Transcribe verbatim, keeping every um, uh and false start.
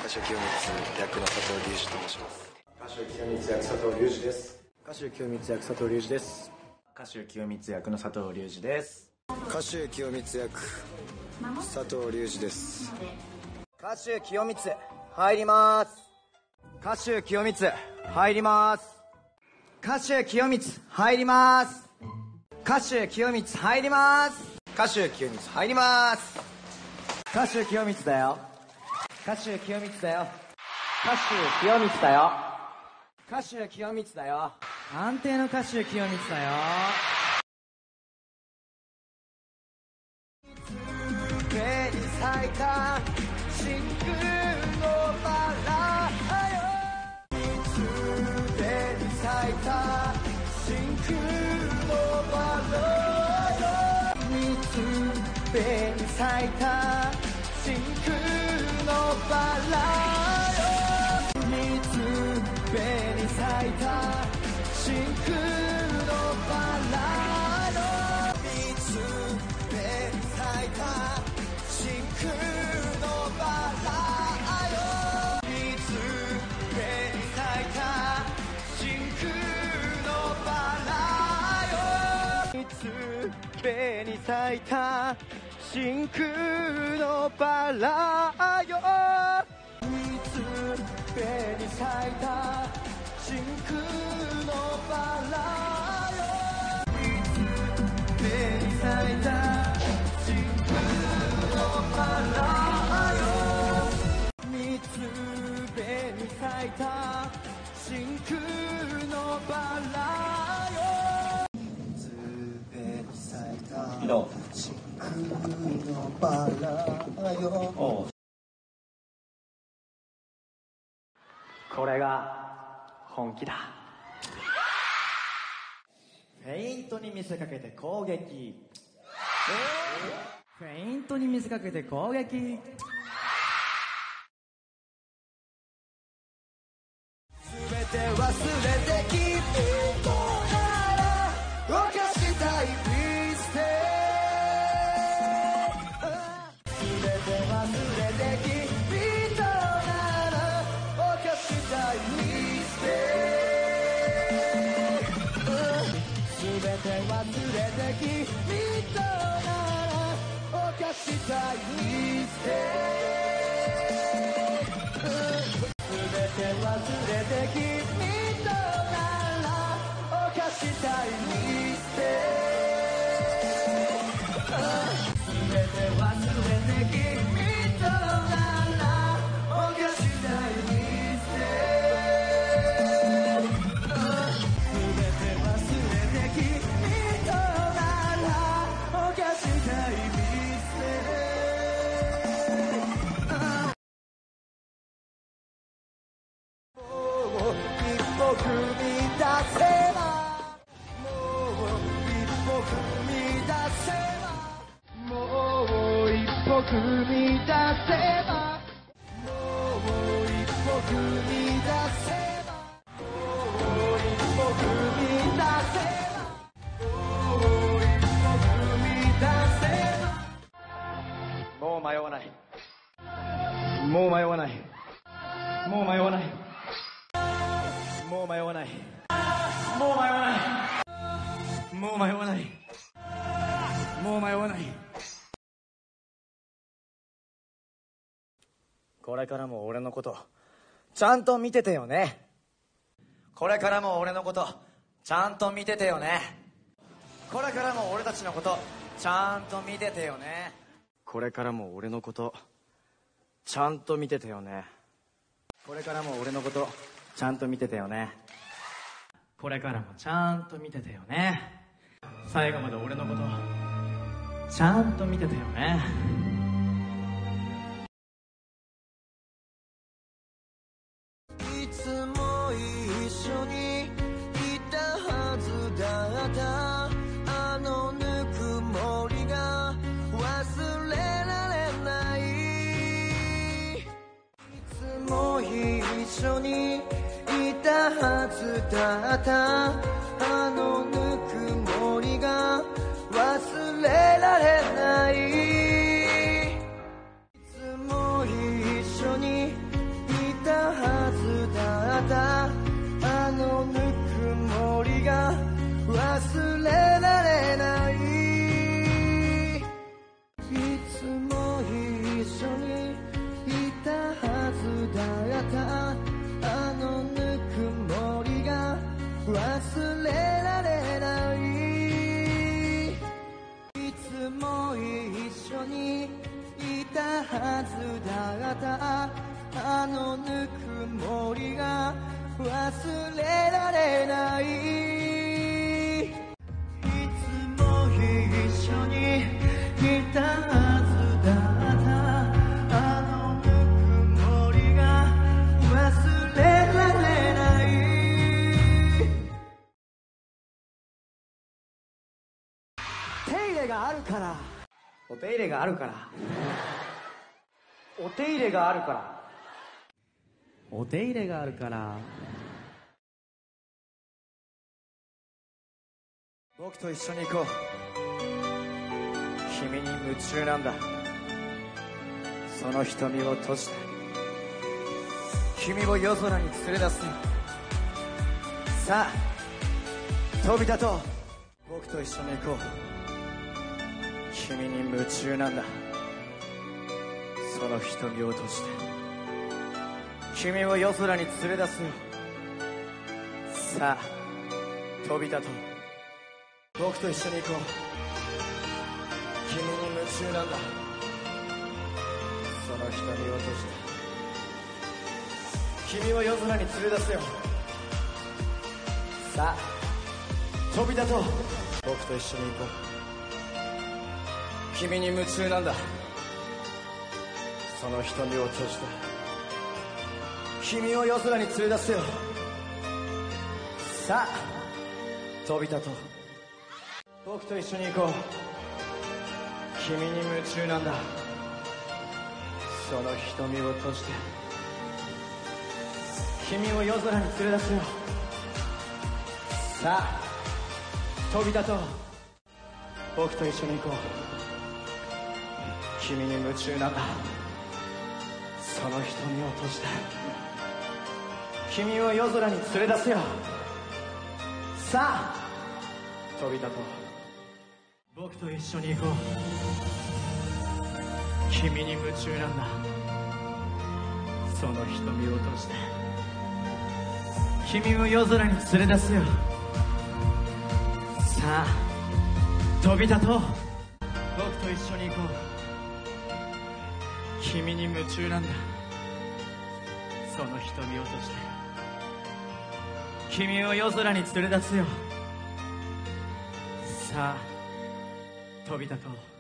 歌手清光役の佐藤隆二と申します。 歌手清光役佐藤隆二です。 歌手清光役佐藤隆二です。 歌手清光役の佐藤隆二です。 歌手清光役佐藤隆二です。 歌手清光入ります。歌手清光入ります。歌手清光入ります。歌手清光入ります。歌手清光入ります。歌手清光だよ。歌手清光だよ。歌手清光だよ。歌手清光だよ。安定の歌手清光だよ。目に咲いた真空のバラよ。目に咲いた真空のバラよ。三つ目に咲いた真空のバラよ。三つ目に咲いた真空のバラよ。三つ目に咲いた真空のバラよ。三つ目に咲いた真空のバラよ。三つ目に咲いた真空のバラよ。三つ目に咲いた真空のバラよ。三つ目に咲いた真空のバラよ。三つ目に咲いた真空のバラよ。三つ目に咲いた真空のバラよ。これが本気だ。フェイントに見せかけて攻撃。フェイントに見せかけて攻撃。すべて忘れて君となら犯したいミステイ。すべて忘れて君となら犯したいミステイ。すべて忘れて君となら犯したいミステイ。すべて忘れて君となら犯したいミステイ。すべて忘れて君となら犯したいミステイ。すべて忘れて君となら犯したいミステイ。もう一歩踏み出せば、もう一歩踏み出せば、もう一歩踏み出せば、もう一歩踏み出せば、もう一歩踏み出せば、もう一歩踏み出せば。もう迷わない。もう迷わない。もう迷わない。もう迷わない。もう迷わない。もう迷わない。もう迷わない。これからも俺のことちゃんと見ててよね。これからも俺のことちゃんと見ててよね。これからも俺たちのことちゃんと見ててよね。 これからも俺のことちゃんと見ててよね。 これからも俺のことちゃんと見ててよね。これからもちゃんと見ててよね。最後まで俺のことちゃんと見ててよね。いつも一緒にいたはずだった。あのぬくもりが忘れられない。いつも一緒にいたはずだった。あのぬくもりが忘れられない。いつも一緒にたあのぬくもりが忘れられない。いつも一緒にいたはずだったあのぬくもりが忘れられない。いつも一緒にいたはずだったあのぬくもりが忘れられない。いつも一緒にいたはずだったあのぬくもりが忘れられない。手入れがあるから、 お手入れがあるからお手入れがあるからお手入れがあるから僕と一緒に行こう。君に夢中なんだ。その瞳を閉じて君を夜空に連れ出すよ。さあ飛び立とう。僕と一緒に行こう。君に夢中なんだ。その瞳を閉じて君を夜空に連れ出すよ。さあ飛び立とう。僕と一緒に行こう。君に夢中なんだ。その瞳を閉じて君を夜空に連れ出すよ。さあ飛び立とう。僕と一緒に行こう。君に夢中なんだ。その瞳を閉じて君を夜空に連れ出すよ。さあ飛び立とう。僕と一緒に行こう。君に夢中なんだ。その瞳を閉じて君を夜空に連れ出すよ。さあ飛び立とう。僕と一緒に行こう。君に夢中なんだ。その瞳を閉じて君を夜空に連れ出すよ。さあ飛び立とう。僕と一緒に行こう。君に夢中なんだ。その瞳を閉じて君を夜空に連れ出すよ。さあ飛び立とう。僕と一緒に行こう。君に夢中なんだ。その瞳を閉じて君を夜空に連れ出すよ。さあ飛び立とう。